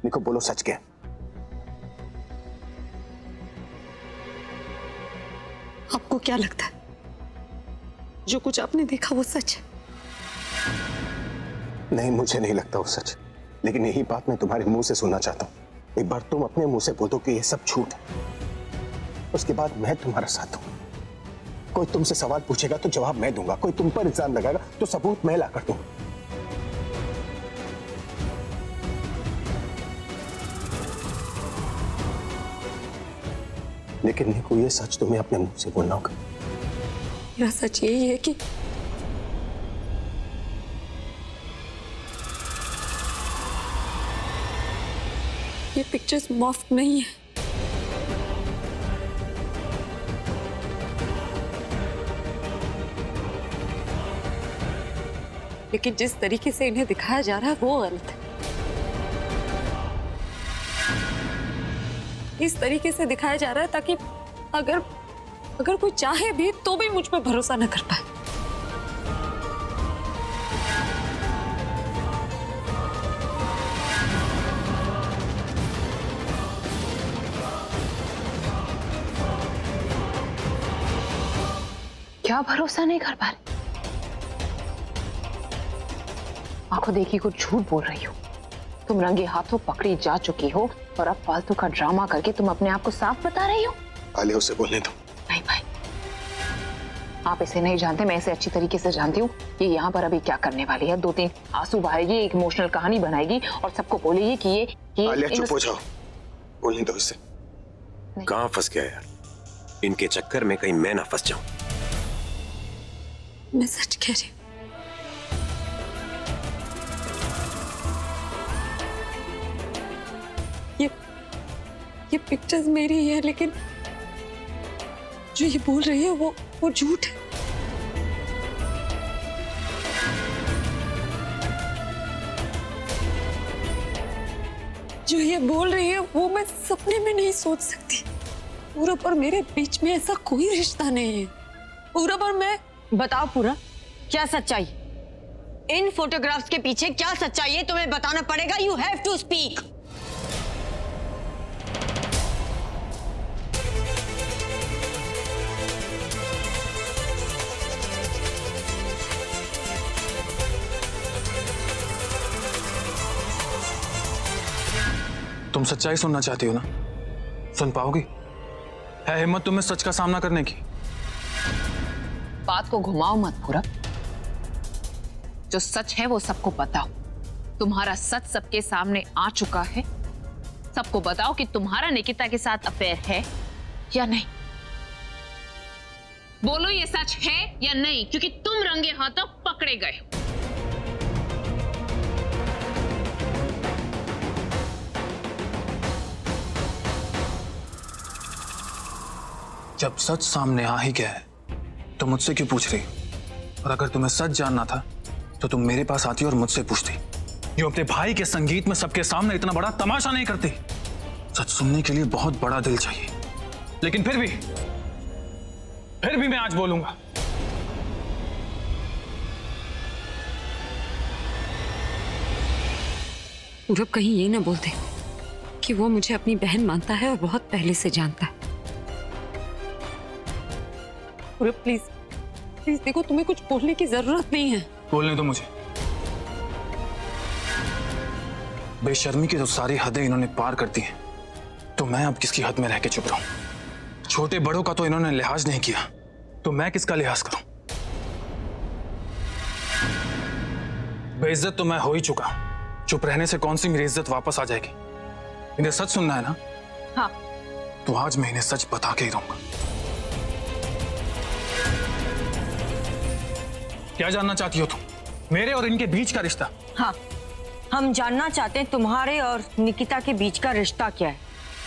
निको बोलो सच क्या? आपको क्या लगता है जो कुछ आपने देखा वो सच है? नहीं, मुझे नहीं लगता वो सच, लेकिन यही बात मैं तुम्हारे मुंह से सुनना चाहता हूँ। एक बार तुम अपने मुंह से बोल दो कि ये सब झूठ है, उसके बाद मैं तुम्हारा साथ दूंगा। कोई तुमसे सवाल पूछेगा तो जवाब मैं दूंगा, कोई तुम पर इल्जाम लगाएगा तो सबूत मैं लाकर दूंगा। लेकिन निको, ये सच तुम्हें अपने मुंह से बोलना होगा। मेरा सच यही है कि ये पिक्चर्स मॉफ्ट नहीं है। लेकिन जिस तरीके से इन्हें दिखाया जा रहा है वो गलत है। इस तरीके से दिखाया जा रहा है ताकि अगर कोई चाहे भी तो भी मुझ पर भरोसा न कर पाए। क्या भरोसा नहीं कर पा रहे? आंखों देखी कुछ झूठ बोल रही हो। तुम रंगे हाथों पकड़ी जा चुकी हो और अब फालतू का ड्रामा करके तुम अपने आप को साफ बता रही हो। आलिया, उसे बोलने दो। नहीं भाई, आप इसे नहीं जानते, मैं इसे अच्छी तरीके से जानती हूँ। ये यहाँ पर अभी क्या करने वाली है, 2-3 आंसू बहाएगी, एक इमोशनल कहानी बनाएगी और सबको बोलेगी कि ये आलिया चुप हो जाओ, बोलने दो इसे। कहाँ फंस गया यार, इनके चक्कर में कहीं मैं ना फंस जाऊं। मैं सच कह रही हूँ। ये पिक्चर्स मेरी ही है, लेकिन जो ये बोल रही है वो झूठ है। जो ये बोल रही है वो मैं सपने में नहीं सोच सकती। पूरब और मेरे बीच में ऐसा कोई रिश्ता नहीं है। पूरब और मैं। बताओ पूरब, क्या सच्चाई? इन फोटोग्राफ्स के पीछे क्या सच्चाई है तुम्हें बताना पड़ेगा। You have to speak. तुम सच्चाई सुनना चाहती हो ना? सुन पाओगी? है हिम्मत तुम्हें सच का सामना करने की? बात को घुमाओ मत पूरब, जो सच है वो सबको बताओ। तुम्हारा सच सबके सामने आ चुका है। सबको बताओ कि तुम्हारा निकिता के साथ अफेयर है या नहीं। बोलो ये सच है या नहीं, क्योंकि तुम रंगे हाथों पकड़े गए हो। जब सच सामने आ ही गया है तो मुझसे क्यों पूछ रही? और अगर तुम्हें सच जानना था तो तुम मेरे पास आती और मुझसे पूछती। यूं अपने भाई के संगीत में सबके सामने इतना बड़ा तमाशा नहीं करती। सच सुनने के लिए बहुत बड़ा दिल चाहिए, लेकिन फिर भी मैं आज बोलूंगा। पूरब कहीं ये ना बोलते कि वो मुझे अपनी बहन मानता है और बहुत पहले से जानता है। पूरब प्लीज प्लीज देखो, तुम्हें कुछ बोलने की जरूरत नहीं है। बोलने दो मुझे। बेशर्मी की तो सारी हदें इन्होंने पार कर दी हैं, तो मैं अब किसकी हद में रह के चुप रहूं? छोटे बड़ों का तो इन्होंने लिहाज नहीं किया, तो मैं किसका लिहाज करूं? बेइज्जत तो मैं हो ही चुका। चुप रहने से कौन सी मेरी इज्जत वापस आ जाएगी? इन्हें सच सुनना है ना? हाँ। तो आज मैं इन्हें सच बता के ही रहूंगा। क्या जानना चाहती हो तुम? मेरे और इनके बीच का रिश्ता? हाँ, हम जानना चाहते हैं तुम्हारे और निकिता के बीच का रिश्ता क्या है।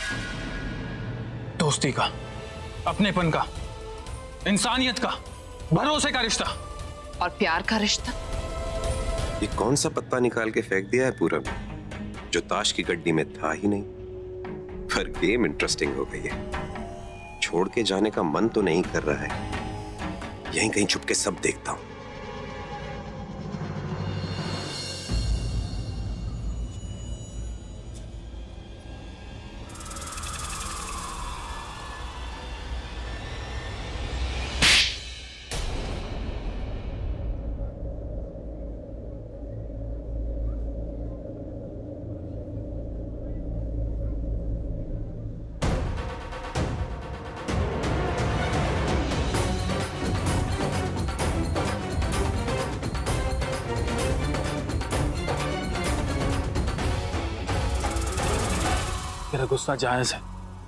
दोस्ती का, अपनेपन का, इंसानियत का, भरोसे का रिश्ता। और प्यार का रिश्ता? ये कौन सा पत्ता निकाल के फेंक दिया है पूरब, जो ताश की गड्डी में था ही नहीं। पर गेम इंटरेस्टिंग हो गई है। छोड़ के जाने का मन तो नहीं कर रहा है, यहीं कहीं छुप के सब देखता हूं। तेरा गुस्सा जायज है।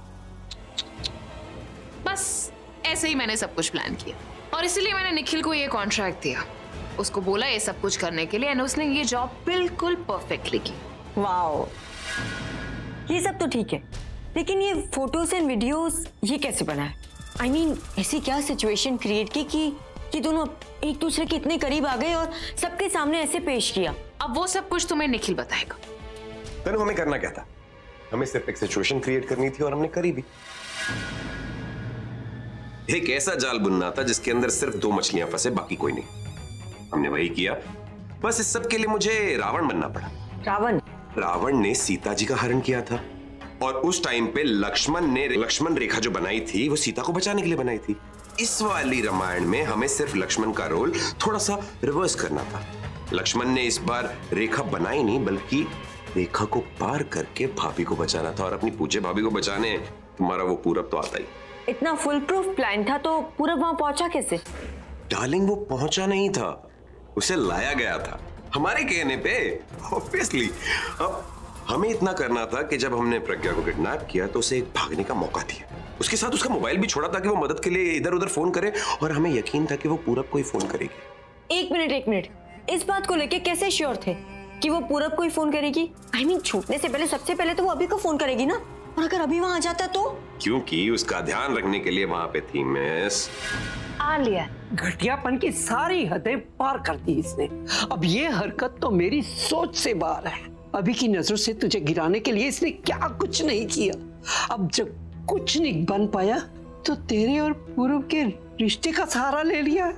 बस ऐसे ही मैंने सब कुछ प्लान किया और इसीलिए मैंने निखिल को ये कॉन्ट्रैक्ट दिया। उसको बोला ये सब कुछ करने के लिए और उसने ये जॉब बिल्कुल परफेक्टली की। वाओ, ये सब तो ठीक है, लेकिन ये फोटोज एंड वीडियोस ये कैसे बना है? I mean, ऐसी क्या सिचुएशन क्रिएट की कि दोनों एक दूसरे के इतने करीब आ गए और सबके सामने ऐसे पेश किया? अब वो सब कुछ तुम्हें निखिल बताएगा। तनु, हमें करना क्या था? हमें सिर्फ एक सिचुएशन क्रिएट करनी थी और हमने करी भी। एक ऐसा जाल बुनना था जिसके अंदर सिर्फ 2 मछलियां फंसे, बाकी कोई नहीं। हमने वही किया। बस इस सब के लिए मुझे रावण बनना पड़ा। रावण ने सीता जी का हरण किया था और उस टाइम पे लक्ष्मण रेखा जो बनाई थी वो सीता को बचाने के लिए बनाई थी। इस वाली रामायण में हमें सिर्फ लक्ष्मण का रोल थोड़ा सा रिवर्स करना था। लक्ष्मण ने इस बार रेखा बनाई नहीं, बल्कि रेखा को पार करके भाभी को बचाना था। और अपनी पूजे भाभी को बचाने तुम्हारा वो पूरब तो आता ही। इतना फुल प्रूफ प्लान था तो पूरब वहां पहुंचा कैसे? डार्लिंग, वो पहुंचा नहीं था, उसे लाया गया था हमारे कहने पे, ऑब्वियसली। अब हमें इतना करना था कि जब हमने प्रज्ञा को किडनैप किया तो उसे एक भागने का मौका दिया। उसके साथ उसका मोबाइल भी छोड़ा ताकि वो मदद के लिए इधर उधर फोन करे, और हमें यकीन था कि वो पूरब को ही फोन करेगी। एक मिनट, इस बात को लेके कैसे श्योर थे कि वो पूरब को ही फोन करेगी? I mean, छूटने से पहले सबसे पहले तो वो अभी को फोन करेगी ना, और अगर अभी वहां आ जाता तो? क्योंकि उसका ध्यान रखने के लिए वहां पे थी मिस आलिया। घटियापन की सारी हदें पार कर दी इसने। अब ये हरकत तो मेरी सोच से बाहर है। अभी की नजरों से तुझे गिराने के लिए इसने क्या कुछ नहीं किया। अब जब कुछ नहीं बन पाया तो तेरे और पूरब के रिश्ते का सहारा ले लिया।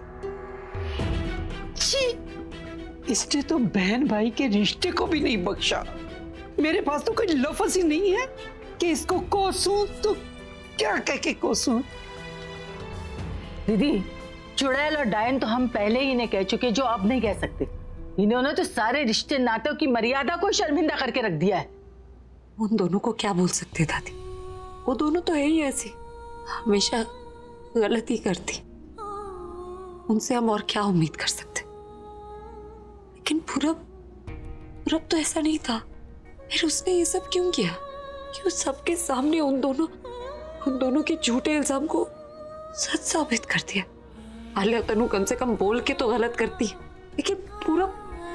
छी, इसने तो बहन भाई के रिश्ते को भी नहीं बख्शा। मेरे पास तो कोई लफ्ज़ ही नहीं है कि इसको कोसूं तो क्या कह के कोसूं। दीदी, चुड़ैल और डायन तो हम पहले ही इन्हें कह चुके, जो अब नहीं कह सकते। इन्होंने तो सारे रिश्ते नातों की मर्यादा को शर्मिंदा करके रख दिया है। उन दोनों को क्या बोल सकते दादी, वो दोनों तो है ही ऐसी, हमेशा गलती करती। उनसे हम और क्या उम्मीद कर सकते? लेकिन पूरब तो ऐसा नहीं था। फिर उसने ये सब क्यों किया? क्यों सबके सामने उन दोनों के झूठे इल्जाम को सच साबित कर दिया? आलिया तनु कम से कम बोल के तो गलत करती है, लेकिन पूरब,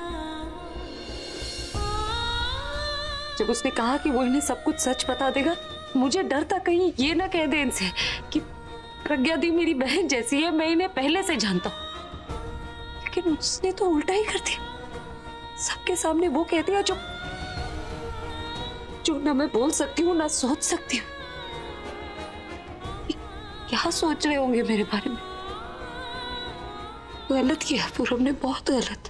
जब उसने कहा कि वो इन्हें सब कुछ सच बता देगा, मुझे डर था कहीं ये ना कह दे इनसे कि प्रज्ञा दी मेरी बहन जैसी है, मैं इन्हें पहले से जानता हूं। लेकिन उसने तो उल्टा ही कर दिया। सबके सामने वो कह दिया जो ना मैं बोल सकती हूँ ना सोच सकती हूँ। क्या सोच रहे होंगे मेरे बारे में? गलत किया पूरब ने, बहुत गलत।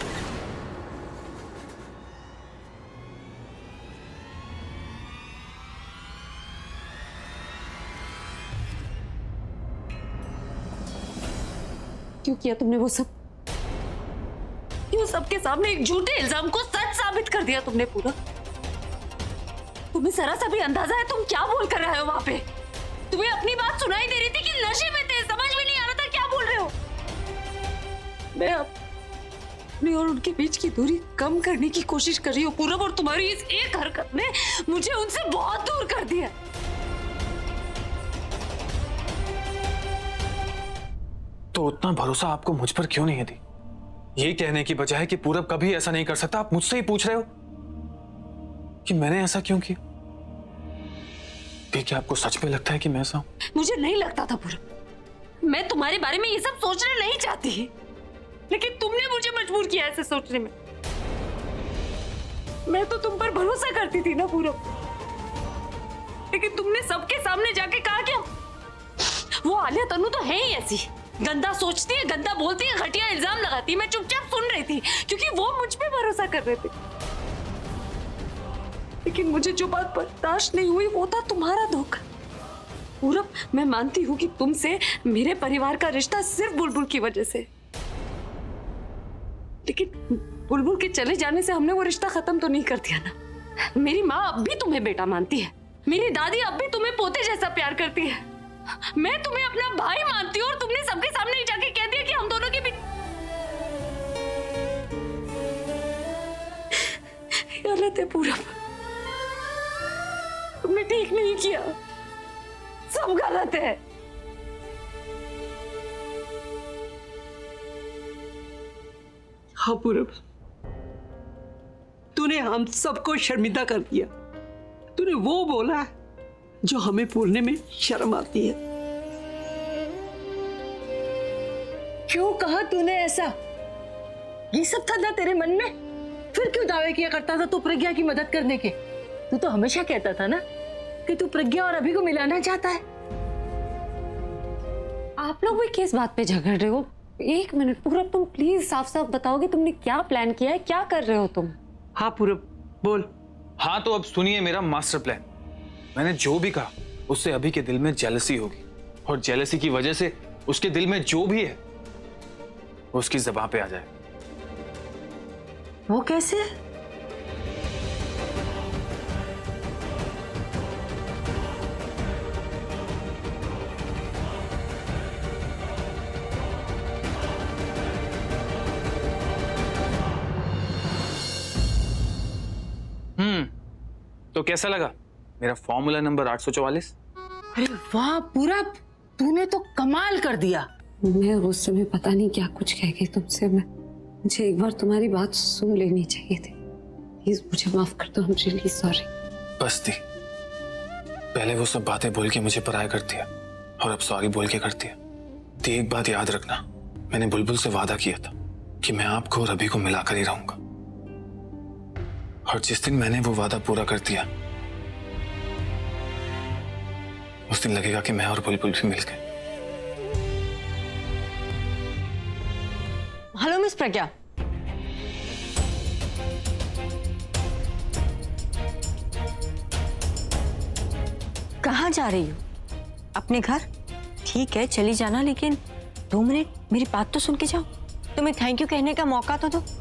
क्यों किया तुमने वो सब? क्यों सबके सामने एक झूठे इल्जाम को सच साबित कर दिया तुमने? पूरा तुम्हें जरा सा भी अंदाजा है तुम क्या बोल कर रहे हो वहां पे? तुम्हें अपनी बात सुनाई दे रही थी कि नशे में थे? समझ में नहीं आ रहा था क्या बोल रहे हो? मैं अपने और उनके बीच की दूरी कम करने की कोशिश कर रही हूँ पूरब, और तुम्हारी इस एक हरकत ने मुझे उनसे बहुत दूर कर दिया। तो उतना भरोसा आपको मुझ पर क्यों नहीं है दी? ये कहने की बजाय कि पूरब कभी ऐसा नहीं कर सकता, आप मुझसे ही पूछ रहे हो कि मैंने ऐसा क्यों किया? क्या आपको सच में लगता है कि मैं ऐसा हूं? मुझे नहीं लगता था पूरब। मैं तुम्हारे बारे में ये सब सोचना नहीं चाहती, लेकिन तुमने मुझे मजबूर किया ऐसे सोचने में। मैं तो तुम पर भरोसा करती थी ना पूरब, लेकिन तुमने सबके सामने जाके कहा कि वो आलिया तनु तो है ही ऐसी, गंदा सोचती है, गंदा बोलती है, घटिया इल्जाम लगाती है। मैं चुपचाप सुन रही थी क्योंकि वो मुझ पे भरोसा कर रहे थे। लेकिन मुझे जो बात बर्दाश्त नहीं हुई वो था तुम्हारा धोखा। पूरब, मैं मानती हूँ कि तुमसे मेरे परिवार का रिश्ता सिर्फ बुलबुल की वजह से, लेकिन बुलबुल के चले जाने से हमने वो रिश्ता खत्म तो नहीं कर दिया ना। मेरी माँ अब भी तुम्हें बेटा मानती है, मेरी दादी अब भी तुम्हें पोते जैसा प्यार करती है, मैं तुम्हें अपना भाई मानती हूँ, और तुमने सबके सामने जाके कह दिया कि हम दोनों के बीच। गलत है पूरब, तुमने ठीक नहीं किया, सब गलत है। हाँ पूरब, तूने हम सबको शर्मिंदा कर दिया। तूने वो बोला जो हमें बोलने में शर्म आती है। क्यों कहा तूने ऐसा? ये सब था ना तेरे मन में? फिर क्यों दावे किया करता था तू प्रज्ञा की मदद करने के? तू तो हमेशा कहता था ना कि तू प्रज्ञा और अभी को मिलाना चाहता है। आप लोग भी किस बात पे झगड़ रहे हो? एक मिनट पूरब, तुम प्लीज साफ साफ बताओगे तुमने क्या प्लान किया है, क्या कर रहे हो तुम? हाँ पूरब बोल। हाँ तो अब सुनिए मेरा मास्टर प्लान। मैंने जो भी कहा उससे अभी के दिल में जेलसी होगी, और जेलसी की वजह से उसके दिल में जो भी है वो उसकी ज़बान पे आ जाए। वो कैसे? तो कैसा लगा मेरा फॉर्मूला नंबर 844? अरे वाह पूरब, तूने तो कमाल कर दिया। मैं गुस्से में पता नहीं क्या कुछ कह गई तुमसे। मुझे एक बार तुम्हारी बात सुन लेनी चाहिए थी। प्लीज मुझे माफ कर दो, आई एम रियली सॉरी। बस थी, पहले वो सब बातें बोल के मुझे पराया कर दिया और अब सॉरी बोल के कर दिया। तो एक बात याद रखना, मैंने बुलबुल से वादा किया था कि मैं आपको और अभी को मिलाकर ही रहूंगा, और जिस दिन मैंने वो वादा पूरा कर दिया उस दिन लगेगा कि मैं और बुलबुल भी मिल गए। Hello miss Pragya. कहाँ जा रही हो? अपने घर? ठीक है चली जाना, लेकिन 2 मिनट मेरी बात तो सुन के जाओ। तुम्हें थैंक यू कहने का मौका तो दो।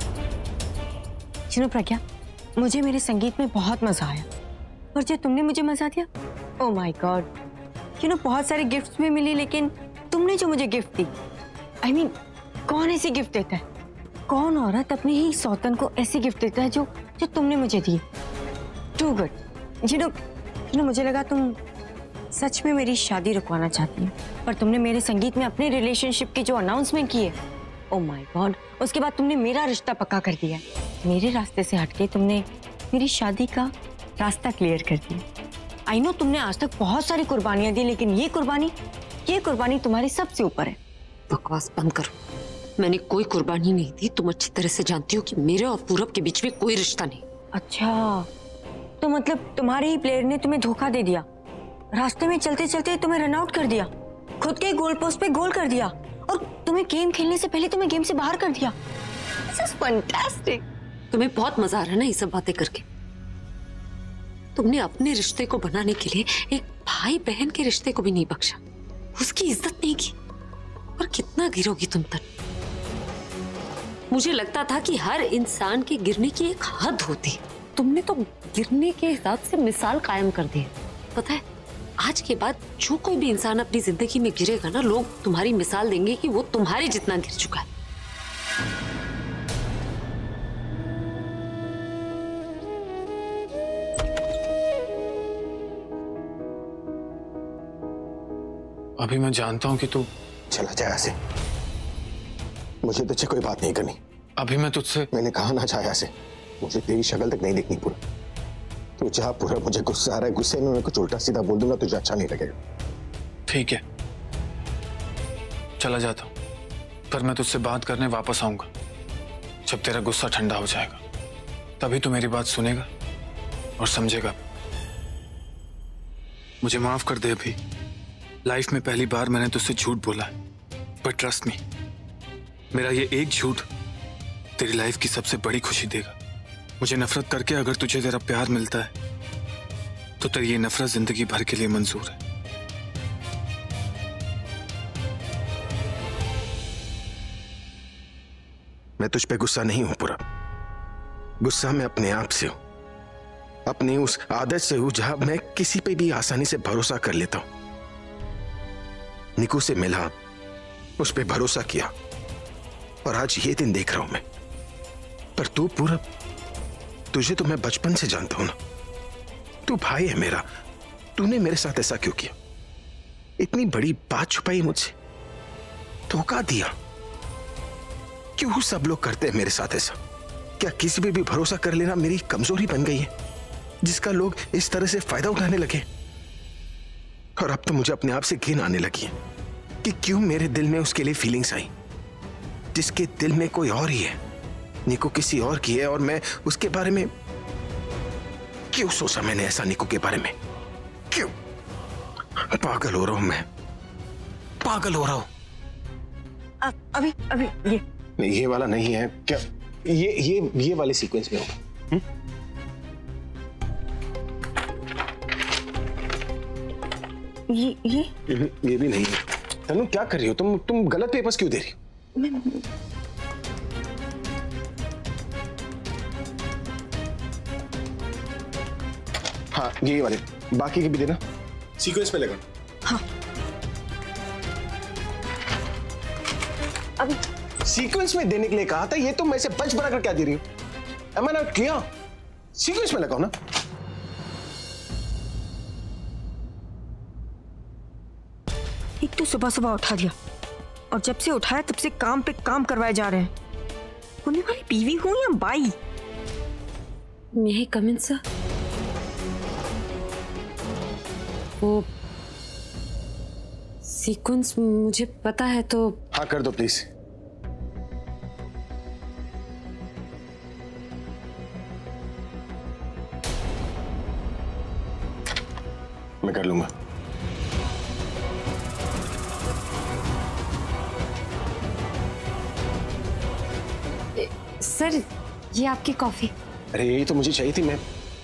सुनो प्रज्ञा, मुझे मेरे संगीत में बहुत मजा आया, और जो तुमने मुझे मजा दिया, ओह माय गॉड। बहुत सारे गिफ्ट्स भी मिली, लेकिन तुमने जो मुझे गिफ्ट दी, आई मीन कौन ऐसी गिफ्ट देता है? कौन औरत अपने ही सौतन को ऐसी गिफ्ट देता है जो तुमने मुझे दी? To good. मुझे लगा तुम सच में मेरी शादी रुकवाना चाहती हो, पर तुमने मेरे संगीत में अपने रिलेशनशिप की जो अनाउंसमेंट की है, ओह माय गॉड, उसके बाद तुमने मेरा रिश्ता पक्का कर दिया। मेरे रास्ते से हटके तुमने मेरी शादी का रास्ता क्लियर कर दिया। आई नो तुमने आज तक बहुत सारी कुर्बानियां दी, लेकिन ये कुर्बानी तुम्हारी सबसे ऊपर है। बकवास बंद करो, मैंने कोई कुर्बानी नहीं दी। तुम अच्छी तरह से जानती हो कि मेरे और पूरब के बीच में कोई रिश्ता नहीं। अच्छा, तो मतलब तुम्हारे ही प्लेयर ने तुम्हें धोखा दे दिया, रास्ते में चलते चलते तुम्हें रन आउट कर दिया, खुद के गोल पोस्ट पे गोल कर दिया, और तुम्हें गेम खेलने से पहले तुम्हें गेम से बाहर कर दिया। This is fantastic। तुम्हें बहुत मजा आ रहा है ना ये सब बातें करके? तुमने अपने रिश्ते को बनाने के लिए एक भाई बहन के रिश्ते को भी नहीं बख्शा, उसकी इज्जत नहीं की, और कितना गिरोगी तुम तक? मुझे लगता था कि हर इंसान के गिरने की एक हद होती है, तुमने तो गिरने के हिसाब से मिसाल कायम कर दी। पता है, आज के बाद जो कोई भी इंसान अपनी जिंदगी में गिरेगा ना, लोग तुम्हारी मिसाल देंगे कि वो तुम्हारे जितना गिर चुका है। अभी मैं जानता हूं कि तू चला जाए ऐसे, मुझे तुझसे कोई बात नहीं करनी। अभी मैं तुझसे, मैंने कहा ना जाए ऐसे, मुझे तेरी शक्ल तक नहीं देखनी। पूरा तू जा, पूरा मुझे गुस्सा आ रहा है, गुस्से में मैं कुछ उल्टा सीधा बोल दूंगा तुझे अच्छा नहीं लगेगा। ठीक है चला जाता हूं, पर मैं तुझसे बात करने वापस आऊंगा जब तेरा गुस्सा ठंडा हो जाएगा, तभी तू मेरी बात सुनेगा और समझेगा। मुझे माफ कर दे अभी, लाइफ में पहली बार मैंने तुझसे झूठ बोला है, पर ट्रस्ट मी, मेरा ये एक झूठ तेरी लाइफ की सबसे बड़ी खुशी देगा। मुझे नफरत करके अगर तुझे तेरा प्यार मिलता है तो तेरी ये नफरत जिंदगी भर के लिए मंजूर है। मैं तुझ पे गुस्सा नहीं हूं पूरा, गुस्सा मैं अपने आप से हूं, अपनी उस आदत से हूं जहां मैं किसी पे भी आसानी से भरोसा कर लेता हूं। निकू से मिला, उस पे भरोसा किया, और आज ये दिन देख रहा हूं मैं। पर तू पूरा, तुझे तो मैं बचपन से जानता हूं ना, तू भाई है मेरा, तूने मेरे साथ ऐसा क्यों किया? इतनी बड़ी बात छुपाई मुझसे, धोखा दिया। क्यों सब लोग करते हैं मेरे साथ ऐसा? क्या किसी पे भी भरोसा कर लेना मेरी कमजोरी बन गई है, जिसका लोग इस तरह से फायदा उठाने लगे? और अब तो मुझे अपने आप से घिन आने लगी है कि क्यों मेरे दिल में उसके लिए फीलिंग्स आई, जिसके दिल में कोई और ही है। निको किसी और की है और मैं उसके बारे में क्यों सोचा मैंने ऐसा? निको के बारे में क्यों? पागल हो रहा हूं मैं, पागल हो रहा हूं। अभी अभी ये नहीं, ये वाला नहीं है क्या? ये वाले सीक्वेंस में होगा। ये भी नहीं है। तनु क्या कर रही हो तुम गलत पेपर्स क्यों दे रही हो? हाँ ये वाले, बाकी के भी देना, सीक्वेंस में लगा। हाँ अभी सीक्वेंस में देने के लिए कहा था, ये तो मैं से पंच बना कर क्या दे रही हूँ? Am I not clear? Sequence में लगाओ ना। एक तो सुबह सुबह उठा दिया और जब से उठाया तब से काम पे काम करवाए जा रहे हैं। होने वाली बीवी हूं या बाई? May I come in, sir? वो सीक्वेंस मुझे पता है तो। हाँ कर दो प्लीज। मैं कर लूंगा। सर ये आपकी कॉफी। अरे यही तो मुझे चाहिए थी। मैं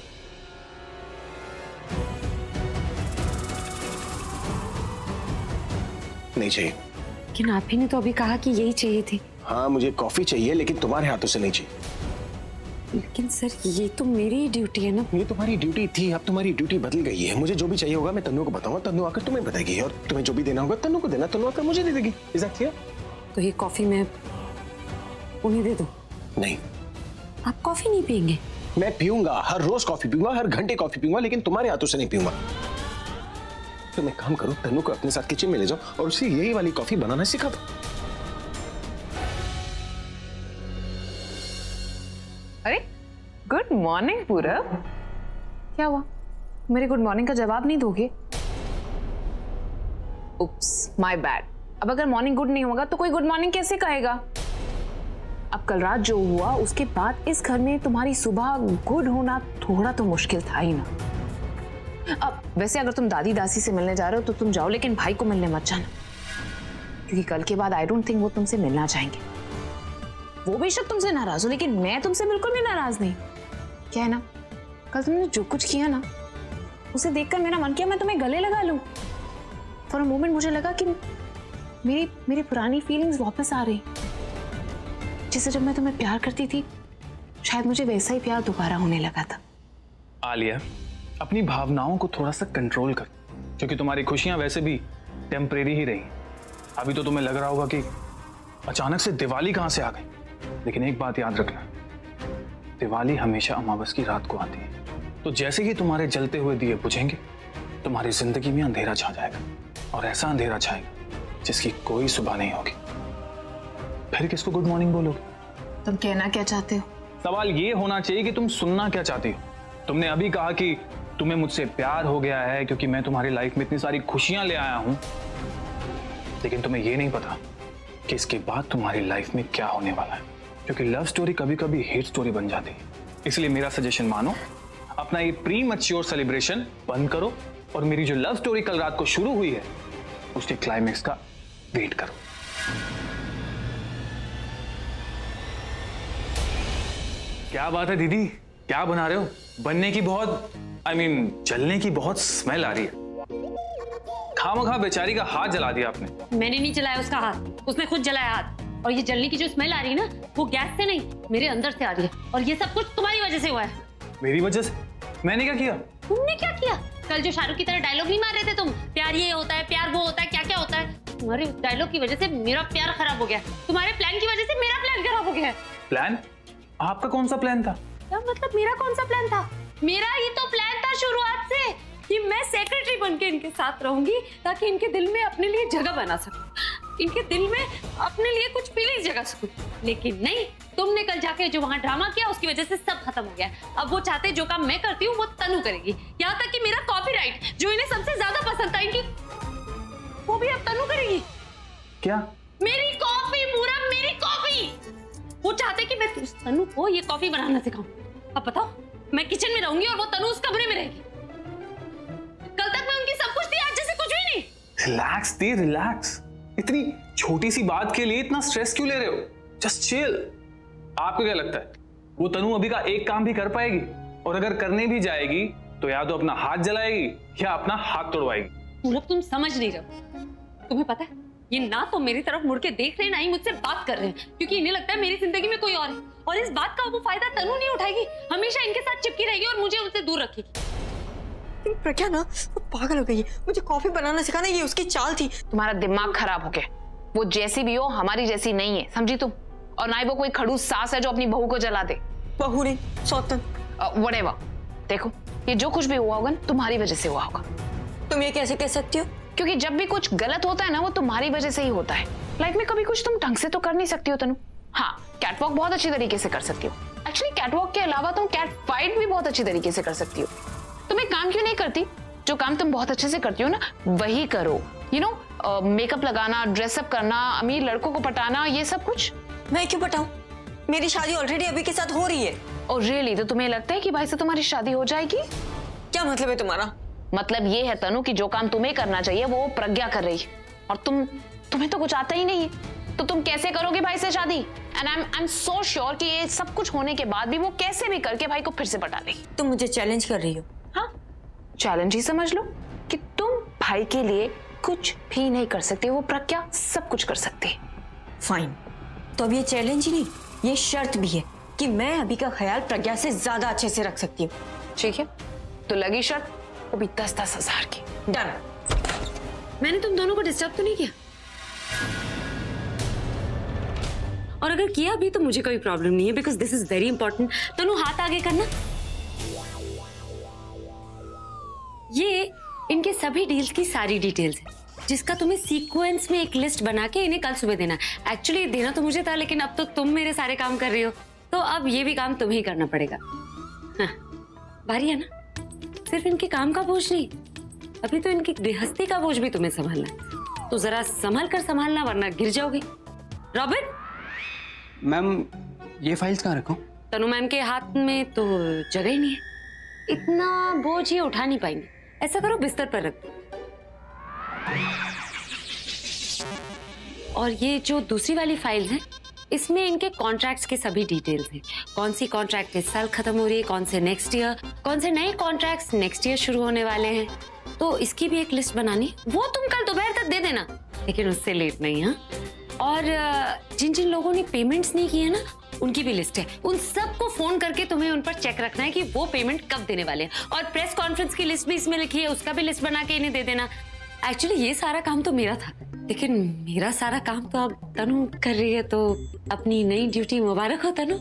नहीं चाहिए। लेकिन आप ही ने तो अभी कहा कि यही चाहिए थी। हाँ मुझे कॉफी चाहिए, लेकिन तुम्हारे हाथों से नहीं चाहिए। लेकिन सर ये तो मेरी ड्यूटी है ना। ये तुम्हारी ड्यूटी थी, अब तुम्हारी ड्यूटी बदल गई है। मुझे जो भी चाहिए होगा मैं तन्नू को बताऊंगा, तन्नू आकर तुम्हें बताएगी, और तुम्हें जो भी देना होगा तन्नू को देना, तन्नू आकर मुझे दे देगी। Is that clear? तो ये कॉफी मैं उन्हें दे दूं? नहीं, आप कॉफी नहीं पियेंगे? मैं पीऊंगा, हर रोज कॉफी पीऊंगा, हर घंटे कॉफी पीऊंगा, लेकिन तुम्हारे हाथों से नहीं पीऊंगा। तुम एक काम करो, तन्नू को अपने साथ किचन में ले जाओ और उसे यही वाली कॉफी बनाना सिखा दो। अरे गुड मॉर्निंग पूरब। क्या हुआ, मेरे गुड मॉर्निंग का जवाब नहीं दोगे? Oops, my bad. अब अगर मॉर्निंग गुड नहीं होगा तो कोई गुड मॉर्निंग कैसे कहेगा? अब कल रात जो हुआ उसके बाद इस घर में तुम्हारी सुबह गुड होना थोड़ा तो मुश्किल था ही ना। अब वैसे अगर तुम दादी दासी से मिलने जा रहे हो तो तुम जाओ, लेकिन भाई को मिलने मत जाना, क्योंकि कल के बाद आई डोंट थिंक वो तुमसे मिलना चाहेंगे। वो बेशक तुमसे नाराज हो, लेकिन मैं तुमसे बिल्कुल भी नाराज नहीं। क्या है ना, कल तुमने जो कुछ किया ना उसे देखकर मेरा मन किया मैं तुम्हें गले लगा लूं। फॉर अ मोमेंट मुझे लगा कि मेरी पुरानी फीलिंग्स वापस आ रही, जैसे जब मैं तुम्हें प्यार करती थी, शायद मुझे वैसा ही प्यार दोबारा होने लगा था। आलिया, अपनी भावनाओं को थोड़ा सा कंट्रोल कर, क्योंकि तुम्हारी खुशियां वैसे भी टेम्परेरी ही रही। अभी तो तुम्हें लग रहा होगा कि अचानक से दिवाली कहां से आ गई, लेकिन एक बात याद रखना, दिवाली हमेशा अमावस की रात को आती है। तो जैसे ही तुम्हारे जलते हुए दिए बुझेंगे, तुम्हारी जिंदगी में अंधेरा छा जाएगा, और ऐसा अंधेरा छाएगा जिसकी कोई सुबह नहीं होगी। फिर किसको गुड मॉर्निंग बोलोगे? तुम कहना क्या चाहते हो? सवाल ये होना चाहिए कि तुम सुनना क्या चाहती हो। तुमने अभी कहा कि तुम्हें मुझसे प्यार हो गया है क्योंकि मैं तुम्हारी लाइफ में इतनी सारी खुशियां ले आया हूं, लेकिन तुम्हें ये नहीं पता कि इसके बाद तुम्हारी लाइफ में क्या होने वाला है, क्योंकि लव स्टोरी कभी कभी हेट स्टोरी बन जाती है। इसलिए मेरा सजेशन मानो, अपना ये प्री मैच्योर सेलिब्रेशन बंद करो और मेरी जो लव स्टोरी कल रात को शुरू हुई है उसके क्लाइमेक्स का वेट करो। क्या बात है दीदी, क्या बना रहे हो? बनने की बहुत जलने की बहुत स्मेल आ रही है। खामखा बेचारी का हाथ जला दिया आपने। मैंने नहीं जलाया उसका हाथ, उसने खुद जलाया हाथ। और ये जलने की जो स्मेल आ रही है ना, वो गैस से नहीं, मेरे अंदर से आ रही है। और ये सब कुछ तुम्हारी वजह से हुआ है। मेरी वजह से? मैंने क्या किया? तुमने क्या किया? कल जो शाहरुख की तरह डायलॉग नहीं मार रहे थे तुम, प्यार ये होता है, प्यार वो होता है, क्या क्या होता है। तुम्हारे डायलॉग की वजह से मेरा प्यार खराब हो गया, तुम्हारे प्लान की वजह से मेरा प्लान खराब हो गया। प्लान? आपका कौन सा प्लान था? क्या मतलब मेरा कौन सा प्लान था? मेरा ही तो प्लान था शुरुआत से कि मैं सेक्रेटरी बनके इनके साथ रहूंगी ताकि इनके दिल में अपने लिए जगह बना सकूं, इनके दिल में अपने लिए कुछ फीलिंग्स जगा सकूं। लेकिन नहीं, तुमने कल जाके जो वहां ड्रामा किया उसकी वजह से सब खत्म हो गया। अब वो चाहते जो काम मैं करती हूँ वो तनु करेगी, यहाँ तक कि मेरा कॉपीराइट जो इन्हें सबसे ज्यादा पसंद था इनकी, वो भी अब तनु करेगी। क्या? मेरी कॉफी पूरब, मेरी कॉफी। वो चाहते कि मैं तनु को ये कॉफी बनाना सिखाऊं। अब बताओ, मैं किचन में रहूंगी और वो तनु उस कमरे में रहेगी। कल तक मैं उनकी सब कुछ थी, आज जैसे कुछ भी नहीं। रिलैक्स दी, रिलैक्स। इतनी छोटी सी बात के लिए इतना स्ट्रेस क्यों ले रहे हो? Just chill. आपको क्या लगता है वो तनु अभी का एक काम भी कर पाएगी? और अगर करने भी जाएगी तो या तो अपना हाथ जलाएगी या अपना हाथ तोड़वाएगी। पूरब, तुम समझ नहीं रहे। तुम्हें पता है ये ना तो मेरी तरफ मुड़ के देख रहे हैं, ना ही मुझसे बात कर रहे हैं, क्योंकि इन्हें लगता है मेरी जिंदगी में कोई और है और इस बात का वो फायदा तनु नहीं उठाएगी, हमेशा इनके साथ चिपकी रहेगी और मुझे उनसे दूर रखेगी। प्रज्ञा ना वो पागल हो गई है, मुझे कॉफी बनाना सिखाना ये उसकी चाल थी। तुम्हारा दिमाग खराब हो गया। वो जैसी भी हो हमारी जैसी नहीं है, समझी तुम? और ना ही वो कोई खड़ूस सास है जो अपनी बहू को जला दे। बहू नहीं, सौतन। व्हाटएवर। देखो, ये जो कुछ भी हुआ होगा तुम्हारी वजह से हुआ होगा। तुम ये कैसे कह सकती हो? क्योंकि जब भी कुछ गलत होता है ना वो तुम्हारी वजह से ही होता है। लाइफ में कभी कुछ तुम ढंग से तो कर नहीं सकती हो तनु। हाँ, कैटवॉक बहुत अच्छी तरीके से कर सकती हो। एक्चुअली कैटवॉक के अलावा तुम कैट फाइट भी बहुत अच्छी तरीके से कर सकती हो। तुम एक काम क्यों नहीं करती? जो काम तुम बहुत अच्छे से करती हो ना वही करो। यू नो, मेकअप लगाना, ड्रेसअप करना, अमीर लड़कों को पटाना, ये सब कुछ। मैं क्यों पटाऊं? मेरी शादी ऑलरेडी अभी के साथ हो रही है। और रियली तो तुम्हें लगता है कि भाई से तुम्हारी शादी हो जाएगी? क्या मतलब है तुम्हारा? मतलब ये है तनु कि जो काम तुम्हें करना चाहिए वो प्रज्ञा कर रही है और तुम्हें तो कुछ आता ही नहीं है, तो तुम कैसे करोगे भाई से शादी? And I am so sure कि ये सब कुछ होने के बाद भी वो कैसे भी करके भाई को फिर से पटा देगी। तुम मुझे चैलेंज कर रही हो? हाँ, चैलेंज ही समझ लो कि तुम भाई के लिए कुछ भी नहीं कर सकते, वो प्रज्ञा सब कुछ कर सकती है। फाइन, तो अब ये चैलेंज ही नहीं, ये शर्त भी है कि मैं अभी का ख्याल प्रज्ञा से ज्यादा अच्छे से रख सकती हूँ। ठीक है, तो लगी शर्त, वो भी 10-10 हजार की। डन। मैंने तुम दोनों को डिस्टर्ब तो नहीं किया? और अगर किया भी तो मुझे कोई प्रॉब्लम नहीं है, because this is very important. Tanu, हाथ आगे करना। ये इनके सभी डील्स की सारी डिटेल्स है, जिसका तुम्हें सीक्वेंस में एक लिस्ट बना के इन्हें कल सुबह देना। एक्चुअली देना तो मुझे था, लेकिन अब तो तुम मेरे सारे काम कर रही हो, तो अब ये भी काम तुम्हें ही करना पड़ेगा। हाँ, बारी है ना? सिर्फ इनके काम का बोझ नहीं, अभी तो इनकी गृहस्थी का बोझ भी तुम्हें संभालना है, तो जरा संभल कर संभालना वरना गिर जाओगे। रॉबिन। मैम, ये फाइल्स कहाँ रखूं? तनु मैम के हाथ में तो जगह ही नहीं है, इतना बोझ ये उठा नहीं पाएंगे। ऐसा करो, बिस्तर पर रख दो। और ये जो दूसरी वाली फाइल्स हैं, इसमें इनके कॉन्ट्रैक्ट्स के सभी डिटेल्स हैं। कौन सी कॉन्ट्रैक्ट इस साल खत्म हो रही है, कौन से नेक्स्ट ईयर, कौन से नए कॉन्ट्रैक्ट्स नेक्स्ट ईयर शुरू होने वाले हैं, तो इसकी भी एक लिस्ट बनानी। वो तुम कल दोपहर तक दे देना, लेकिन उससे लेट नहीं। हाँ, और जिन जिन लोगों ने पेमेंट्स नहीं किए ना उनकी भी लिस्ट है, उन सबको फोन करके तुम्हें उन पर चेक रखना है कि वो पेमेंट कब देने वाले हैं। और प्रेस कॉन्फ्रेंस की लिस्ट भी इसमें लिखी है, उसका भी लिस्ट बना के इन्हें दे देना। एक्चुअली ये सारा काम तो मेरा था, लेकिन मेरा सारा काम तो अब तनु कर रही है, तो अपनी नई ड्यूटी मुबारक हो तनु।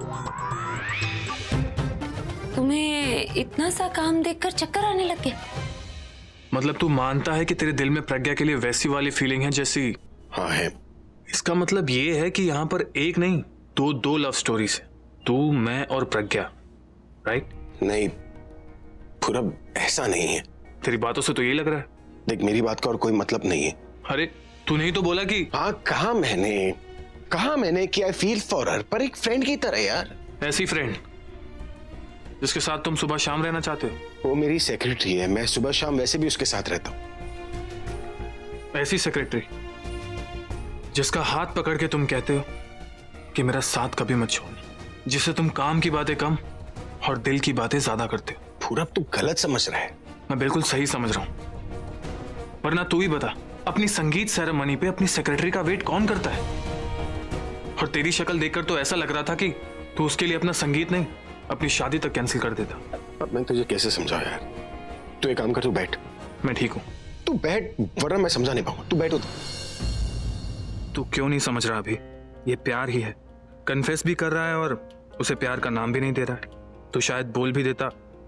तुम्हें इतना सा काम देखकर चक्कर आने लग गया? मतलब तू मानता है कि तेरे दिल में प्रज्ञा के लिए वैसी वाली फीलिंग है जैसी? हाँ है। इसका मतलब ये है कि यहाँ पर एक नहीं दो लव स्टोरीज है, तू, मैं और प्रज्ञा, राइट? नहीं पूरब, ऐसा नहीं है। तेरी बातों से तो यही लग रहा है। देख, मेरी बात का और कोई मतलब नहीं है। अरे तूने ही तो बोला कि। हाँ, कहा मैंने कि आई फील फॉर हर, पर एक फ्रेंड की तरह यार। ऐसी फ्रेंड जिसके साथ तुम सुबह शाम रहना चाहते हो? वो मेरी सेक्रेटरी है, मैं सुबह शाम वैसे भी उसके साथ रहता हूँ। ऐसी सेक्रेटरी जिसका हाथ पकड़ के तुम कहते हो कि मेरा साथ कभी मत छोड़ना, जिससे तुम काम की बातें कम और दिल की बातें ज्यादा करते हो। पूरब, तू गलत समझ रहा है। मैं बिल्कुल सही समझ रहा हूं, वरना तू ही बता, अपनी संगीत सेरेमनी पे अपनी सेक्रेटरी का वेट कौन करता है? और तेरी शक्ल देखकर तो ऐसा लग रहा था कि तू उसके लिए अपना संगीत नहीं, अपनी शादी तक कैंसिल कर देता। अब मैं तुझे कैसे समझाऊं यार? तू एक काम कर, तू बैठ। मैं ठीक हूं। तू बैठ, वरना मैं समझा नहीं पाऊंगा। तू बैठ उधर। तू क्यों नहीं समझ रहा अभी? ये प्यार ही है। कन्फेस भी कर रहा है और उसे प्यार का नाम भी नहीं दे रहा है। तो शायद बोल भी देता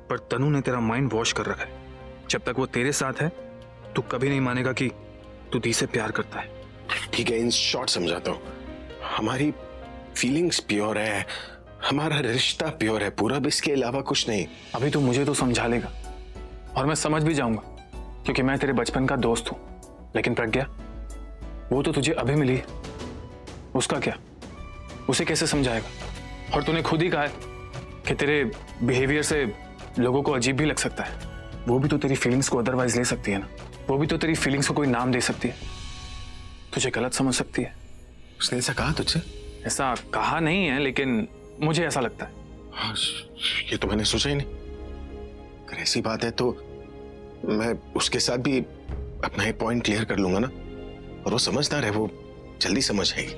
पर तनु ने तेरा माइंड वॉश कर रखा है। जब तक वो तेरे साथ है तू कभी नहीं मानेगा कि तू दी से प्यार करता है। ठीक है, इन शॉर्ट समझाता हूँ, हमारी फीलिंग्स प्योर है, हमारा रिश्ता प्योर है पूरब, इसके अलावा कुछ नहीं। अभी तू मुझे तो समझा लेगा और मैं समझ भी जाऊंगा क्योंकि मैं तेरे बचपन का दोस्त हूं। लेकिन प्रज्ञा, वो तो तुझे अभी मिली है, उसका क्या? उसे कैसे समझाएगा? और तूने खुद ही कहा है कि तेरे बिहेवियर से लोगों को अजीब भी लग सकता है। वो भी तो तेरी फीलिंग्स को अदरवाइज ले सकती है ना, वो भी तो तेरी फीलिंग्स को कोई नाम दे सकती है, तुझे गलत समझ सकती है। उसने ऐसा कहा तुझसे? ऐसा कहा नहीं है, लेकिन मुझे ऐसा लगता है। हाँ, ये तो मैंने सोचा ही नहीं। अगर ऐसी बात है तो मैं उसके साथ भी अपना ये पॉइंट क्लियर कर लूंगा ना, और वो समझदार है, वो जल्दी समझ आएगी।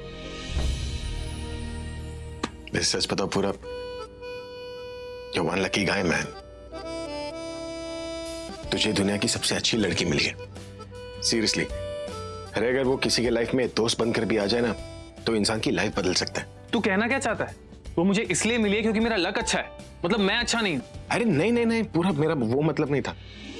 सच बताओ पूरा, you one lucky guy man, तुझे दुनिया की सबसे अच्छी लड़की मिली है, सीरियसली। अरे अगर वो किसी के लाइफ में दोस्त बनकर भी आ जाए ना, तो इंसान की लाइफ बदल सकता है। तू कहना क्या चाहता है? वो मुझे इसलिए मिली है क्योंकि मेरा लक अच्छा है, मतलब मैं अच्छा नहीं हूं? अरे नहीं नहीं नहीं पूरा, मेरा वो मतलब नहीं था।